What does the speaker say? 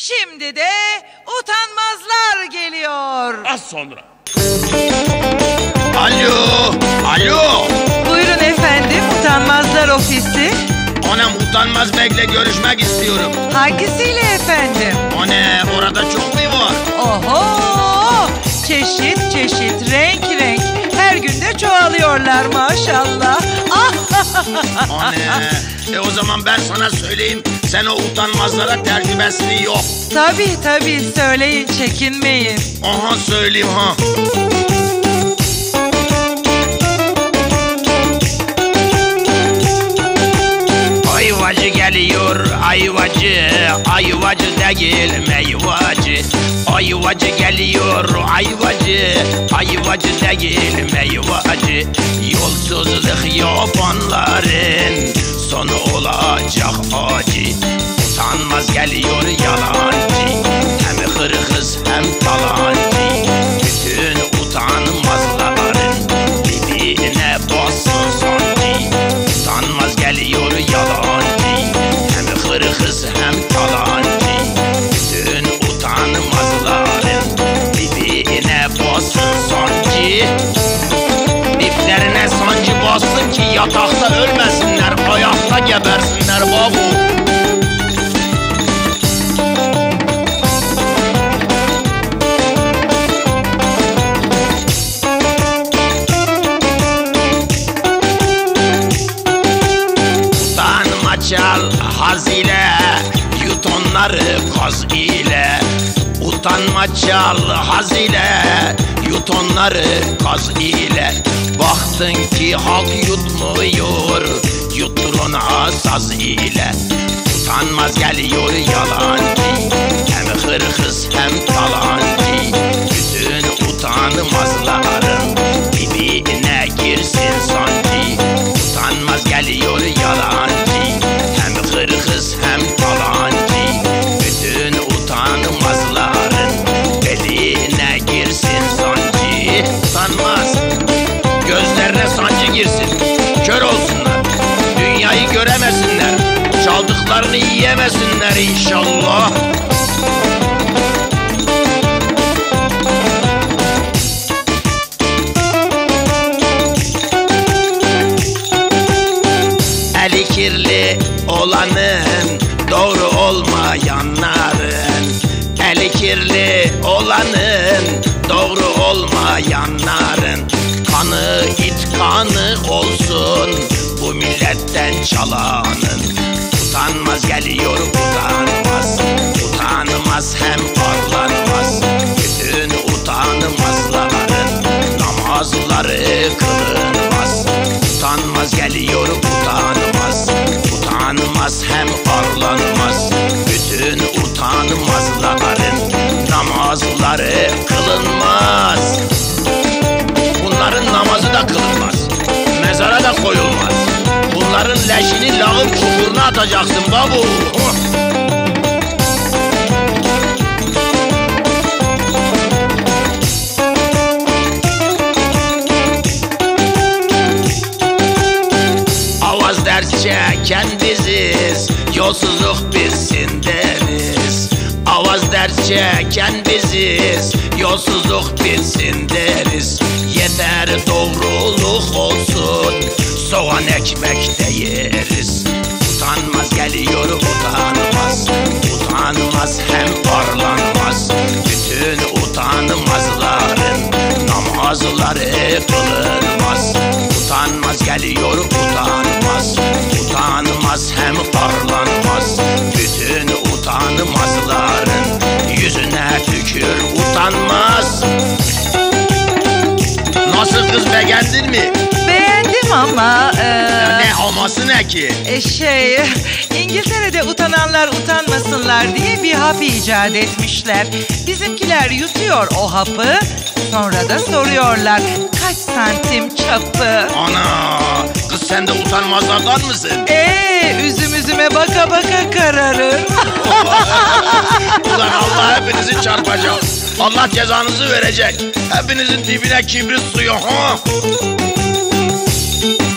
Şimdi de utanmazlar geliyor. Az sonra. Alo. Buyurun efendim, utanmazlar ofisi. Anam utanmaz bekle görüşmek istiyorum. Hangisiyle efendim? O ne, orada çok mu var? Oho! Çeşit çeşit, renk renk. Her günde çoğalıyorlar maşallah. Anne, o zaman ben sana söyleyeyim. Sen o utanmazlara tercümesini yok. Tabii söyleyin, çekinmeyin. Aha söyleyeyim ha. Ayvacı geliyor ayvacı, ayvacı değil meyvacı. Ayvacı geliyor ayvacı, ayvacı değil meyvacı. Yolsuzluk yapanların sonu olacak acı. Utanmaz geliyor yalancı, hem hırkız hem talancı. Bütün utanmazların birbirine bassın sancı. Utanmaz geliyor yalancı, hem hırkız hem talancı. Bütün utanmazların birbirine bassın sancı. Diplerine sancı bassın ki yatakta ölmesinler, ayakta gebersinler babu. Çal haz ile, yut onları kaz ile. Utanma çal haz ile, yut onları kaz ile. Baktın ki halk yutmuyor, yuttur ona saz ile. Utanmaz geliyor yalancı, hem hırkız hem talancı. Bütün utanmazların birbirine girsin sancı. Utanmaz geliyor yalancı, hem hırkız hem talancı. Bütün utanmazların beline girsin sancı. Utanmaz, gözlerine sancı girsin, kör olsunlar, dünyayı göremesinler, çaldıklarını yiyemesinler inşallah. Eli kirli olanın doğru olmayanların, eli kirli olanın doğru olmayanların kanı it kanı olsun bu milletten çalanın. Utanmaz geliyor utanmaz, utanmaz hem arlanmaz. Bütün utanmazların namazları kılınmaz. Utanmaz geliyor utanmaz, utanmaz hem arlanmaz. Bütün utanmazların namazları kılınmaz. Bunların namazı da kılınmaz, mezara da koyulmaz. Bunların leşini lağım çukuruna atacaksın babu. Avaz ders çeken biziz, yolsuzluk bitsin deriz. Avaz ders çeken biziz, yolsuzluk bitsin deriz. Yeter doğruluk olsun, soğan ekmek de yeriz. Utanmaz geliyor utanmaz, utanmaz hem arlanmaz. Bütün utanmazların namazları kılınmaz. Utanmaz geliyor utanmaz, utanmaz hem arlanmaz. Bütün utanmazların yüzüne tükür utanmaz. Nasıl kız, beğendin mi? Beğendim ama... Ne aması ne ki? İngiltere'de utananlar utanmasınlar diye bir hap icat etmişler. Bizimkiler yutuyor o hapı, sonra da soruyorlar kaç santim çapı. Ana, kız sen de utanmazlardan mısın? Üzüm üzüme baka baka kararır. Ulan Allah hepinizi çarpacak. Allah cezanızı verecek. Hepinizin dibine kibrit suyu ha.